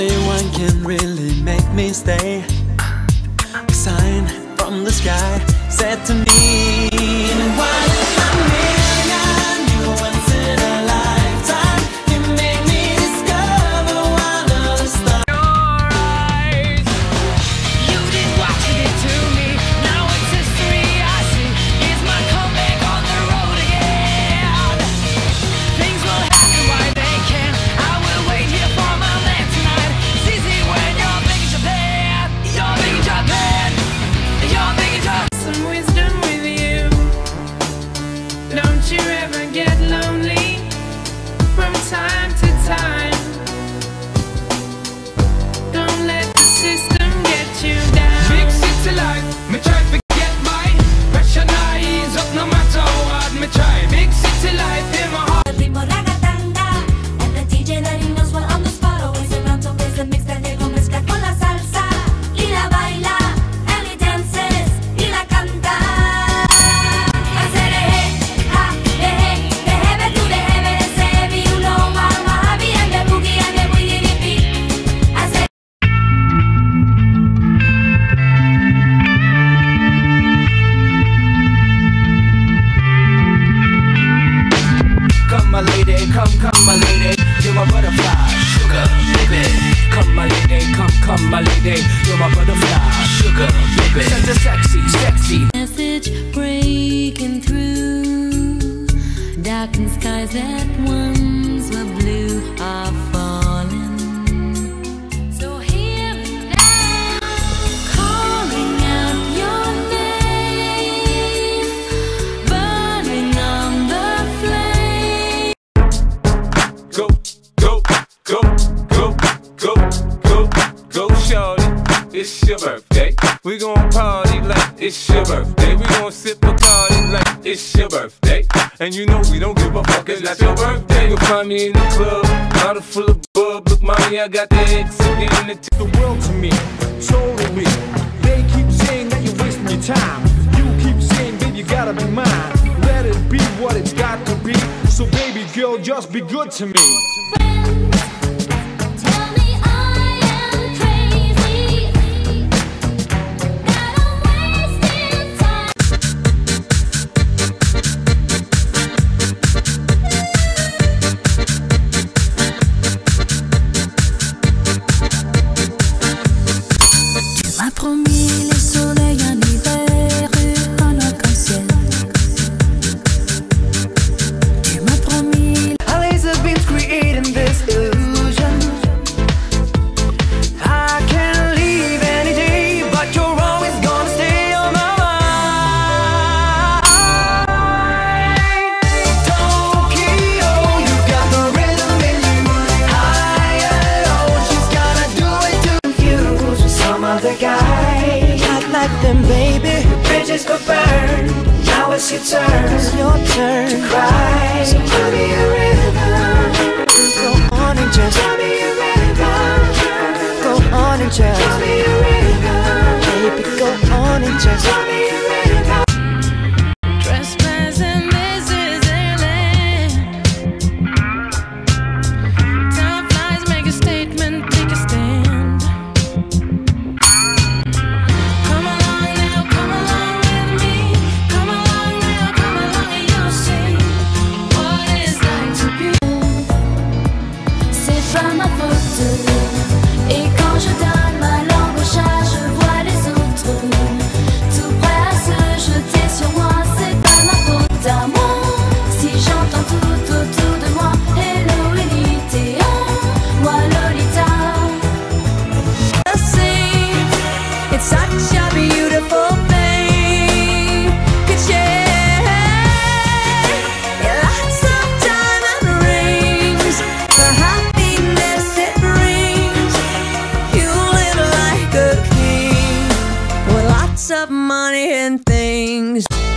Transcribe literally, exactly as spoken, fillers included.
Only one can really make me stay. A sign from the sky said to me, one in a million, you once in a lifetime. You made me discover one of the stars. Your eyes, you did what you did to me. Now it's history. I see it's my comeback on the road again. Things will happen while they can. I will wait here for my man tonight. It's easy when you're big in Japan. You're big in Japan. You're big in Japan. Some wisdom with you. Don't you ever get lonely from time to time. Don't let the system get you down. Big city life, me try to get my pressure now ease up no matter how hard me try. Big city life in my heart. El ritmo ragatanga, and the D J letting knows what on the spot. Always around to place the mix that they gon' mezclar con la salsa. Y la baila, and he dances, y la canta. Hacer eh, ha, eh, eh, eh, tu de eh, se vi uno mama, happy and the boogie and the boogie dip beat. Hacer Come my lady, come, come my lady, you're my butterfly, sugar, baby. Come my lady, come, come my lady, you're my butterfly, sugar, baby. Such a sexy, sexy message breaking through. Darkened skies that once were blue are falling. So hear me now, calling out your name, burning on the flame. Go, go, go, go, go, go, go, shorty. It's your birthday. We gon' party like it's your birthday. We gon' sip a party like it's your birthday. And you know we don't give a fuck, it's not your birthday. You'll find me in the club, bottle full of bub. Look, mommy, I got the exhibit in the t- the world to me, totally. They keep saying that you're wasting your time. You keep saying, babe, you gotta be mine. Let it be what it's got to be. So baby girl, just be good to me. Tell me I am crazy, that I'm wasting time. Tu m'as promis les soleils en hiver et un arc-en-ciel. Tu m'as promis Our laser beams creating this illusion. I can leave any day, but you're always gonna stay on my mind. Tokyo, you got the rhythm in you. High and low, she's gonna do it to confuse with some other guy. Not like them, baby. The bridges go burn. Now it's your turn. It's your turn to cry. So tell me a rhythm. Go on and just tell me a rhythm. Go on and just tell me a rhythm. Baby, go on and just tell me a rhythm. Trespassing, this is alien. Time flies, make a statement, take a stand. Come along now, come along with me. Come along now, come along and you'll see what it's like to be. c'est pas ma faute. Et quand je donne ma langue au chat, je vois les autres tout prêts à se jeter sur moi. C'est pas ma faute à moi. Si j'entends tout autour de moi, hello Elite, moi Lolita. It's such a beautiful thing. Could share lots of diamond rings, the happiness it brings. You live like a king with lots of money and things.